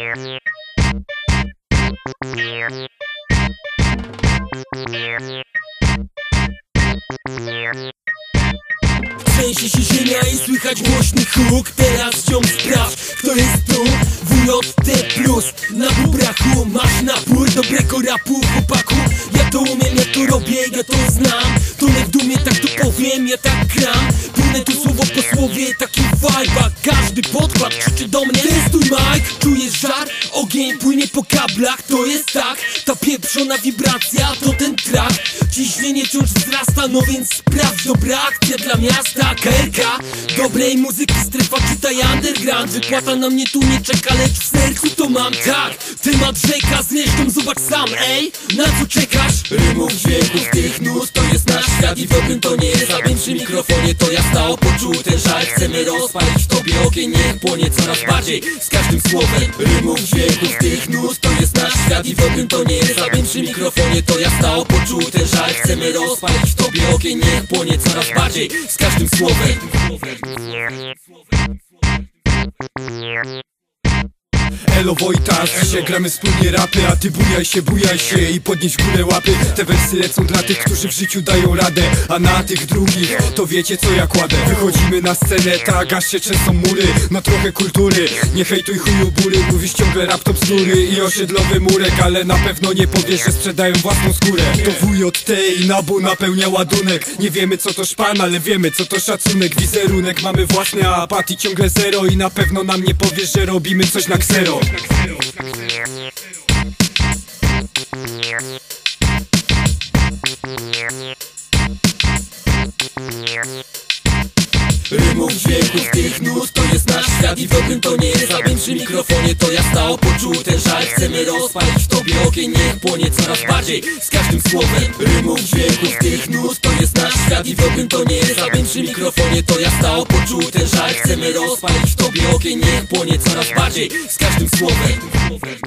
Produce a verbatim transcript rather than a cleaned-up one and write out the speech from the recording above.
Trzęsie się ziemia i słychać głośny huk. Teraz ziom sprawdź, kto jest tu. W J T plus, na bubrachu masz napór dobrego rapu, chłopaku. Ja to umiem, ja to robię, ja to znam. To nie w dumie, tak to powiem, ja tak gram. Płynę tu słowo po słowie, taki vibe. Każdy podkład krzyczy do mnie: testuj Mike, czujesz żar? Ogień płynie po kablach, to jest tak. Ta pieprzona wibracja to ten track. Ciśnienie wciąż wzrasta, no więc sprawdź, dobra akcja dla miasta. K R K, dobrej muzyki strefa, czytaj underground. Wypłata na mnie tu nie czeka, lecz w sercu to mam, tak. Temat rzeka, zresztą zobacz sam, ej. Na co czekasz? Rymów, dźwięków, tych nut, to jest nasz świat i w dobrym to nie jest. A przy mikrofonie to ja stał, poczuł ten żar. Chcemy rozpalić w tobie ogień, niech płonie coraz bardziej z każdym słowem. Rymów, dźwięków, tych nut, to jest nasz świat i w dobrym to nie jest. A przy mikrofonie to ja stał, poczuł ten żar. Chcemy rozpalić w tobie ogień, niech płonie coraz bardziej z każdym słowem. Elo Wojtas, dzisiaj gramy wspólnie rapy, a ty bujaj się, bujaj się i podnieś w górę łapy. Te wersy lecą dla tych, którzy w życiu dają radę, a na tych drugich to wiecie co ja kładę. Wychodzimy na scenę, tak aż się trzęsą mury. No trochę kultury, nie hejtuj chuju bury. Mówisz ciągle rap to bzdury i osiedlowy murek, ale na pewno nie powiesz, że sprzedają własną skórę. To W J T i Nabu napełnia ładunek. Nie wiemy co to szpan, ale wiemy co to szacunek. Wizerunek mamy własny, a apatii ciągle zero. I na pewno nam nie powiesz, że robimy coś na ksero. Rymów, dźwięków, tych nut, to jest nasz świat i w dobrym to nie jest. A przy mikrofonie to ja stał, poczuł ten żar. Chcemy rozpalić w tobie ogień, niech płonie coraz bardziej z każdym słowem. Rymów, dźwięków, tych nut, to jest nasz świat i w dobrym to nie jest. A przy mikrofonie to ja stał, poczuł ten żar. Chcemy rozpalić w tobie ogień, niech płonie coraz bardziej z każdym słowem.